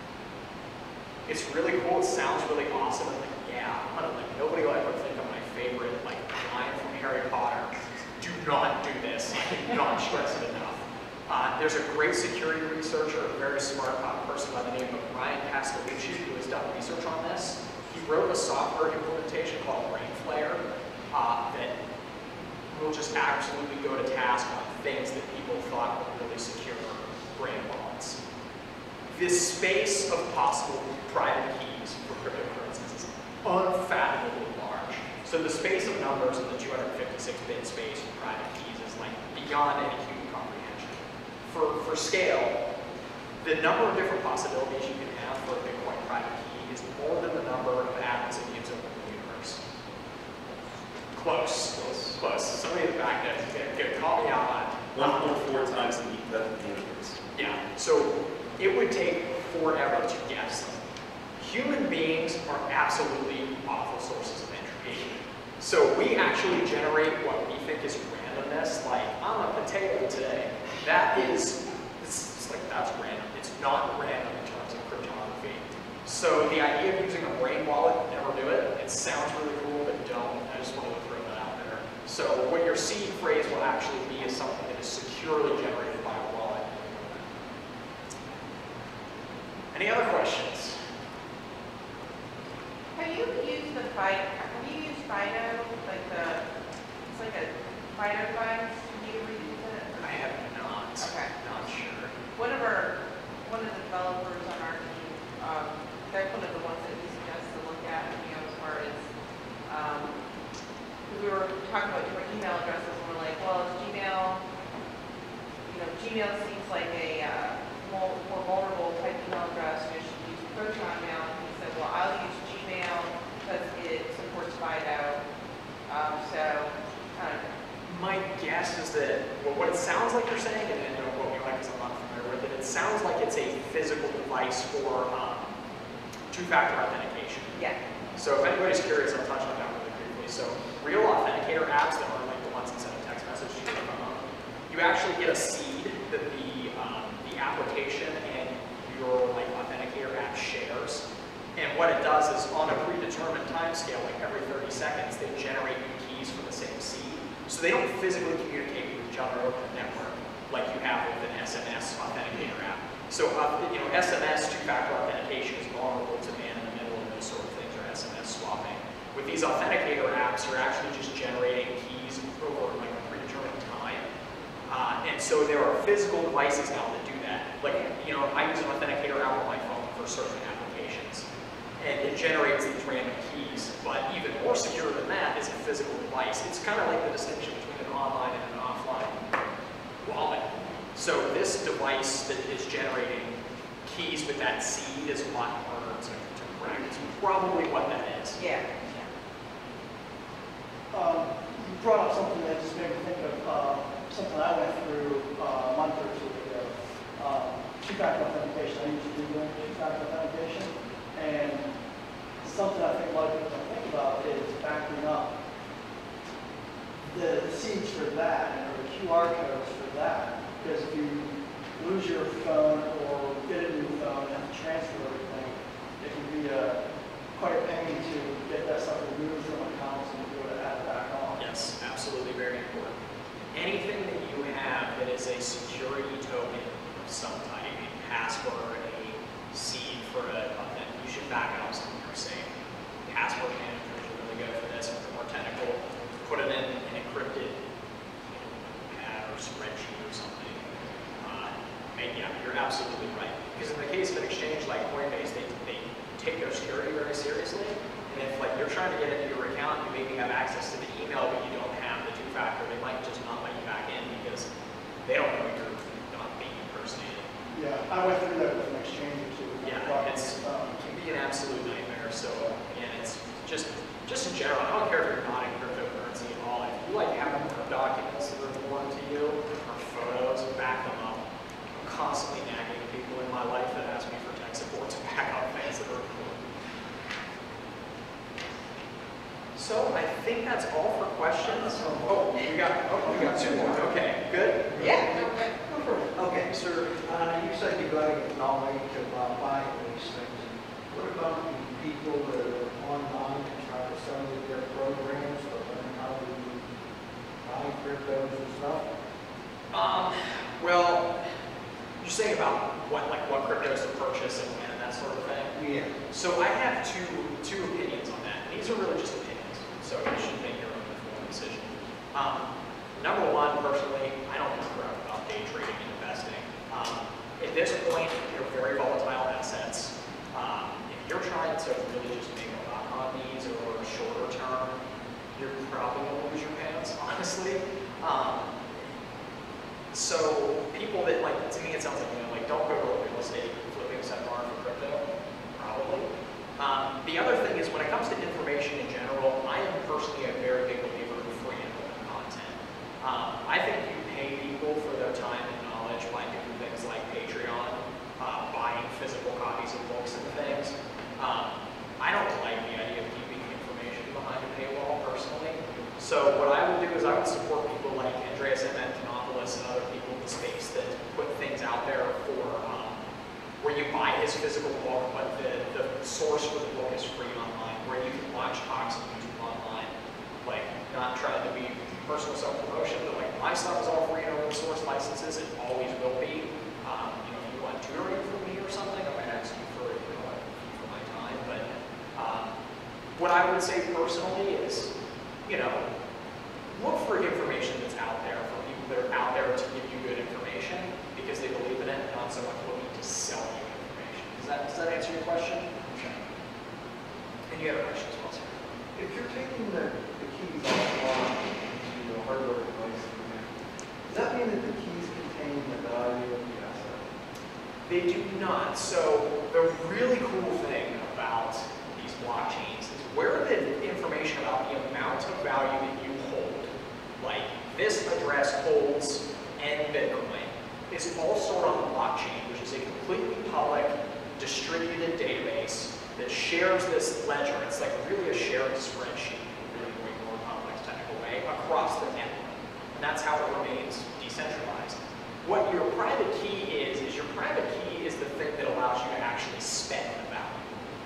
It's really cool. It sounds really awesome. I'm like, yeah, I'm gonna like nobody will ever think of my favorite like line from Harry Potter. Do not do this. I cannot stress it enough. Uh, there's a great security researcher, a very smart uh, person by the name of Ryan Castellucci, who has done research on this. He wrote a software implementation called Brainflare uh, that will just absolutely go to task on things that people thought were really secure brain wallets. This space of possible private keys for cryptocurrencies is unfathomably large. So the space of numbers in the two hundred fifty-six bit space for private keys is like beyond any human comprehension. For, for scale, the number of different possibilities you can have for a Bitcoin private key is more than the number of atoms and atoms of the Close, close, close. Somebody in the back there, get, get, call me out on it. one point four times the heat that the universe. Yeah, so it would take forever to guess them. Human beings are absolutely awful sources of entropy. So we actually generate what we think is randomness, like, I'm a potato today. That is, it's, it's like, that's random. It's not random in terms of cryptography. So the idea of using a brain wallet, never do it. It sounds really cool, but don't. I just wanted to throw that out there. So what your seed phrase will actually be is something that is securely generated by a wallet. Any other questions? Have you used the Fido, have you used Fido, like the, it's like a Fido device? Have you ever used it? I have not. Okay. Not sure. One of our, one of the developers on our team, um, that's one of the ones that he suggests to look at, you know, as far as, um, we were talking about different email addresses, and we're like, well, is Gmail, you know, Gmail seems like a uh, more, more vulnerable type email address, you should use Proton Mail. And he said, well, I'll use Gmail because it supports Fido. Um, so, I don't know. My guess is that, well, what it sounds like you're saying, and, and don't quote me on it because I'm not familiar with it, it sounds like it's a physical device for um, two-factor authentication. Yeah. So if anybody's curious, I'll touch on that really briefly. So real authenticator apps that are like the ones that send a text message to your phone, you actually get a seed that the, um, the application and your like authenticator app shares. And what it does is on a predetermined time scale, like every thirty seconds, they generate new keys for the same seed. So they don't physically communicate with each other over the network like you have with an S M S authenticator app. So uh, you know, S M S two-factor authentication is vulnerable to man in the middle and those sort of things, or S M S swapping. With these authenticator apps, you're actually just generating keys over like a predetermined time. Uh, and so there are physical devices now that do that. Like, you know, I use an authenticator app on my phone for certain applications. And it generates these random keys. But even more secure than that is a physical device. It's kind of like the distinction between an online and an offline wallet. So this device that is generating keys with that seed is a lot harder to, to crack. It's probably what that is. Yeah. Um, you brought up something that just made me think of uh, something I went through uh, a month or two ago. Um, two-factor authentication. I used to do two-factor authentication, and something I think a lot of people don't think about is backing up the seeds for that and or the Q R codes for that. Because if you lose your phone or get a new phone and have to transfer everything, it can be a quite a pain to get that stuff removed from accounts and be able to add it back on. Yes, absolutely, very important. Anything that you have that is a security token of some type, a password, a seed for a, you should back it up somewhere safe. Password managers are really good for this. If it's more technical, put it in an encrypted pad or spreadsheet or something. Uh, and yeah, you're absolutely right. Because in the case of an exchange like Coinbase, they, they take their security very seriously. And if like you're trying to get into your account, you maybe have access to the email, but you don't have the two-factor, they might just not let you back in because they don't know you're not being impersonated. Yeah, I went through that with an exchange or two. Yeah, it's, um, it can be an absolute nightmare. So again, it's just, just in general, I don't care if you're not in cryptocurrency at all. If you like having more documents that are important to you or photos, back them up. I'm constantly nagging people in my life that ask me for tech support to back up things that are important. So I think that's all for questions. Oh, we got, oh, we got two more. Okay, good. Yeah. Okay, sir, uh, you said you got to get knowledge about buying these things. What about the people that are online and try to sell you their programs to learn how to buy cryptos and stuff? Um, well, you're saying about what, like what cryptos to purchase and when and that sort of thing? Yeah. So I have two, two opinions on that. These are really just opinions, so you should make your own informed decision. Um, number one, personally, I don't give a crap about day trading and investing. Um, at this point, they're very volatile assets. Um, if you're trying to really just make a buck on these or shorter term, you're probably going to lose your pants, honestly. Um, so people that, like, to me it sounds like, you know, like, don't go to a real estate flipping seminar for crypto, probably. Um, the other thing is when it comes to information in general, I am personally a very big believer So what I would do is I would support people like Andreas Antonopoulos and other people in the space that put things out there for um, where you buy his physical book, but the, the source for the book is free online, where you can watch talks on YouTube online. Like, not trying to be personal self-promotion, but like my stuff is all free and open source licenses. It always will be. Um, you know, if you want tutoring from me or something, I might ask you for, you know, a fee for my time. But um, what I would say personally is, you know, look for information that's out there from people that are out there to give you good information because they believe in it, and not so much looking to sell you information. Does that, does that answer your question? Okay. And you have a question as well, sir? If you're taking the, the keys offline to the hardware device, does that mean that the keys contain the value of the asset? They do not. So the really cool thing about these blockchains is where the information about the amount of value that you hold, like this address holds N Bitcoin, is all stored on the blockchain, which is a completely public, distributed database that shares this ledger. It's like really a shared spreadsheet, really way more complex technical way, across the network. And that's how it remains decentralized. What your private key is, is your private key is the thing that allows you to actually spend the value.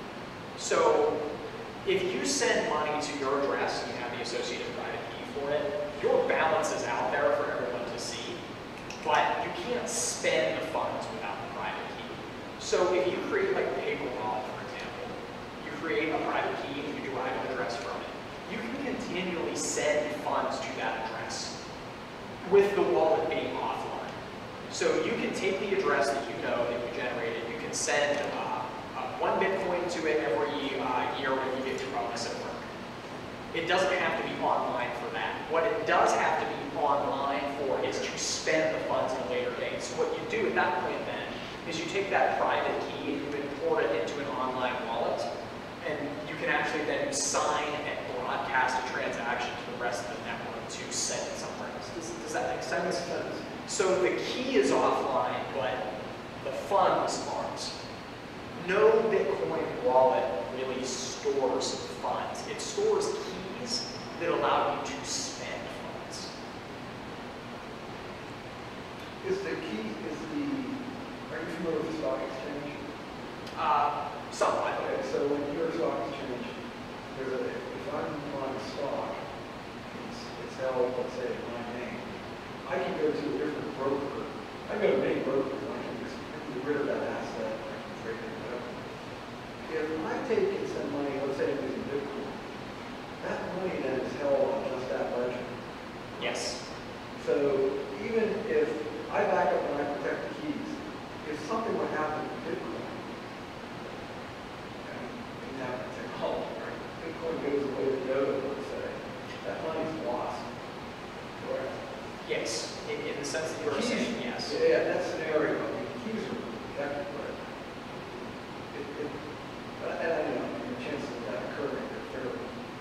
So if you send money to your address and you have the associated private key for it, your balance is out there for everyone to see, but you can't spend the funds without the private key. So if you create like a paper wallet, for example, you create a private key and you derive an address from it, you can continually send funds to that address with the wallet being offline. So you can take the address that you know that you generated, you can send uh, uh, one Bitcoin to it every uh, year when you get your bonus at work. It doesn't have to be online for that. What it does have to be online for is to spend the funds at a later date. So what you do at that point then is you take that private key and you import it into an online wallet, and you can actually then sign and broadcast a transaction to the rest of the network to send it somewhere else. Does, does that make sense? So the key is offline, but the funds aren't. No Bitcoin wallet really stores funds. It stores keys that allow you to spend funds. Is the key, is the, are you familiar with the stock exchange? Uh, somewhat. Okay, so when you're a stock exchange, there's a, if I'm on a stock, it's, it's held, let's say, in my name, I can go to a different broker. I go to many brokers, I can just get rid of that asset, I can trade it, whatever. If I take and send money, let's say I'm using Bitcoin, that money then is held on just that ledger. Yes. So even if I back up and I protect the keys, if something would happen to Bitcoin, and we have technology, right? Bitcoin goes away to Yoda, let's say, that money's lost. Correct? Yes. In, in the sense that you were Keys, saying yes. Yeah, that scenario, I mean, keys are protected, but it, it, but, and I know, the chances of that occurring are fairly,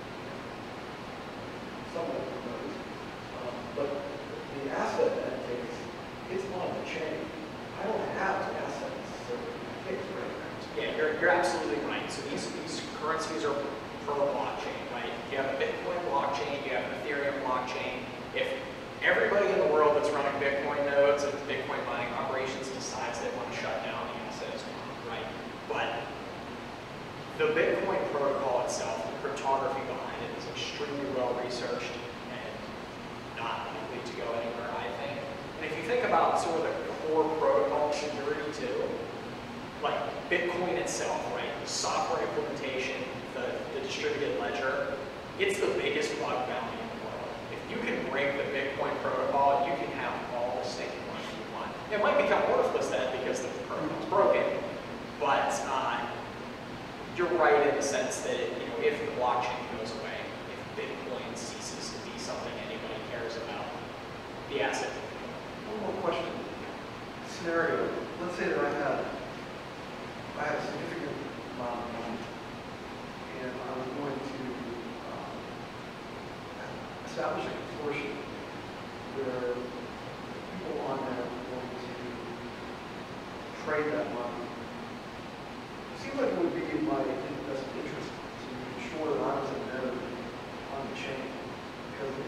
somewhat remote. Um, but the asset that it takes, it's on the chain. I don't have the asset necessarily. I think it's right now. Yeah, you're, you're absolutely right. So these, these currencies are per blockchain, right? You have a Bitcoin blockchain, you have an Ethereum blockchain. If everybody in the world that's running Bitcoin nodes and Bitcoin mining operations decides they want to shut down, the asset is gone, right? But the Bitcoin protocol itself, the cryptography behind it, is extremely well researched and not likely to go anywhere, I think. And if you think about sort of the core protocol security too, like Bitcoin itself, right? The software implementation, the, the distributed ledger, it's the biggest bug bounty in the world. If you can break the Bitcoin protocol, you can have all the staking money you want. It might become worthless then because the protocol's broken, but uh, you're right in the sense that, you know, if the blockchain goes away, if Bitcoin ceases to be something anybody cares about, the asset. One more question. Scenario, let's say that I have, I have a significant amount of money, and I'm going to um, establish a consortium where people on there are going to trade that money. It seems like it would be in my best interest to ensure that I was a node on the chain, because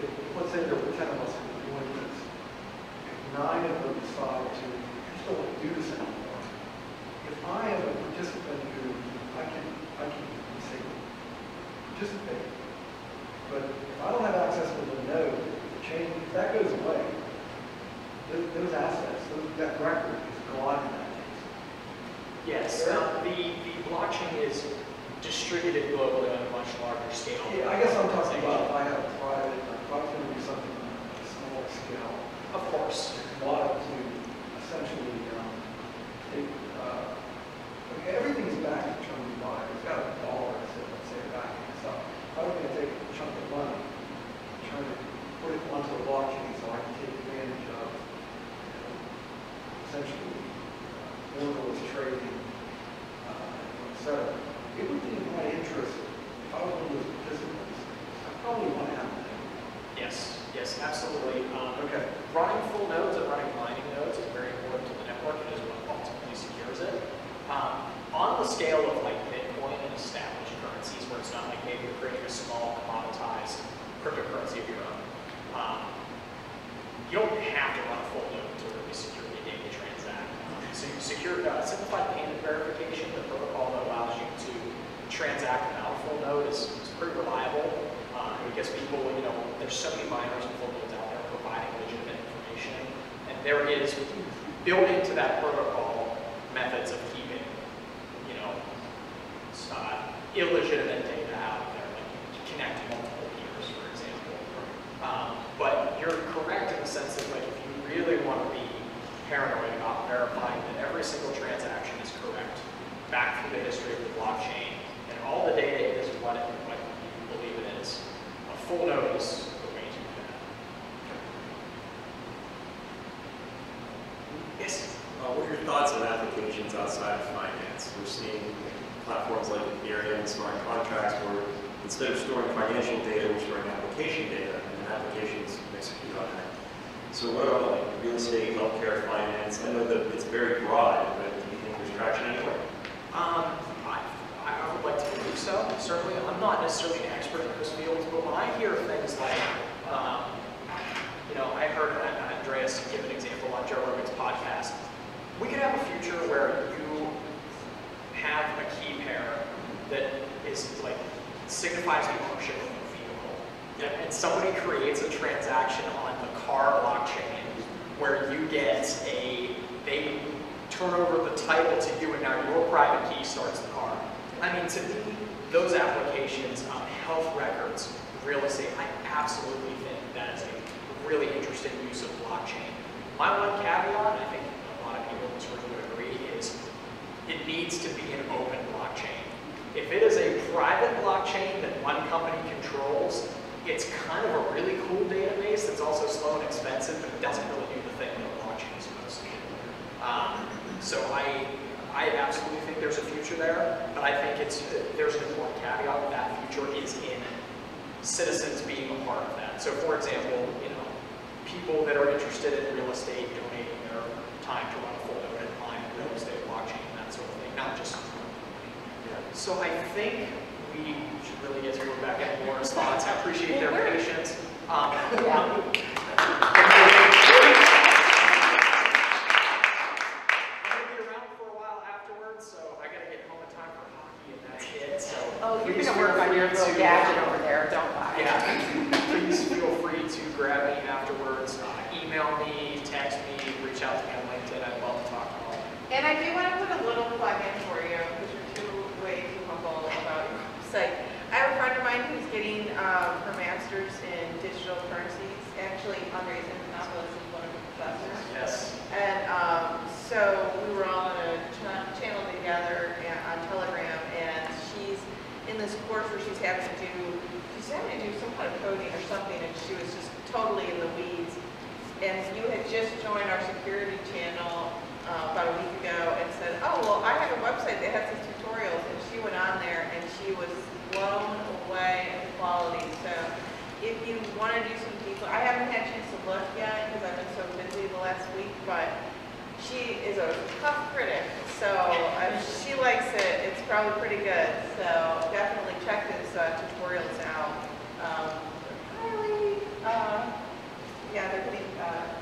if I don't have access to the node, the chain, if that goes away, those, those assets, those, that record is gone in that case. Yes, um, the, the blockchain is distributed globally on a much larger scale. Yeah, I guess I'm talking about if I have a private, like, if I'm going to do something on a smaller scale. Of course. Want to essentially um, take, uh, okay, everything's back in terms of money. It's got a dollar, so let's say back in itself. I'm going to take a chunk of money, trying to put it onto a blockchain so I can take advantage of, you know, essentially, uh, borderless trading, uh, et cetera. It would be in my interest, if I was one of those participants, I probably want to have that. Yes, yes, absolutely. Um, Okay. Running full nodes and running mining nodes is very important to the network. It is what ultimately secures it. Um, on the scale of like Bitcoin and established currencies, where it's not like maybe you're creating a small commoditized cryptocurrency of your own, um, you don't have to run a full node to really secure the data you transact. So you secure uh, simplified payment verification, the protocol that allows you to transact without a full node is, is pretty reliable. Uh, because people, you know, there's so many miners and full nodes out there providing legitimate information, and there is built into that protocol methods of keeping, you know, uh, illegitimate data out there, like connecting multiple peers, for example. Um, but you're correct in the sense that, like, if you really want to be paranoid about verifying that every single transaction is correct, back through the history of the blockchain, and all the data is what it, what you believe it is. A full node is the way to do that. Yes? Uh, what are your thoughts on applications outside of finance? We're seeing platforms like Ethereum, smart contracts, where instead of storing financial data, we're storing application data, and applications execute on that. So what about like real estate, healthcare, finance? I know that it's very broad, but do you think there's traction anywhere? Um, I, I would like to believe so, certainly. I'm not necessarily an expert in those fields, but when I hear things like, um, you know, I heard Andreas give an example on Joe Rogan's podcast. We could have a future where you have a key pair that is like, signifies the ownership of a vehicle. And somebody creates a transaction on the car blockchain where you get a, they turn over the title to you, and now your private key starts the car. I mean, to me, those applications, um, health records, real estate, I absolutely think that is a really interesting use of blockchain. My one caveat, and I think a lot of people in this room would agree, is it needs to be an open blockchain. If it is a private blockchain that one company controls, it's kind of a really cool database that's also slow and expensive, but it doesn't really do the thing that a blockchain is supposed to do. Um, so I, I absolutely think there's a future there, but I think it's there's an important caveat that that future is in citizens being a part of that. So, for example, you know, people that are interested in real estate donating their time to run a full node and mine real estate blockchain, that sort of thing, not just. So I think we should really get to Rebecca and more response. I appreciate their patience. Um, yeah. Oh, you're going to work on your little gadget over there, don't I? Yeah. Please feel free to grab me afterwards. Uh, email me, text me, reach out to me on LinkedIn. I'd love to talk to you all. And I do want to put a little plug in for you, because you're too way too humble about your website. I have a friend of mine who's getting um, her master's in digital currencies. Actually, Andres Antonopoulos is one of the professors. Yes. And um, so we were all on a ch channel together and, on Telegram, and she's in this course where she's having to do, she's having to do some kind of coding or something, and she was just totally in the weeds. And you had just joined our security channel uh, about a week ago and said, oh, well, I have a website that has these tutorials, and she went on there and she was blown away at the quality. So if you want to do some deeper, I haven't had a chance to look yet because I've been so busy the last week, but she is a tough critic, so if she likes it, it's probably pretty good. So definitely check his uh, tutorials out. Um, highly, uh, yeah, they're getting uh,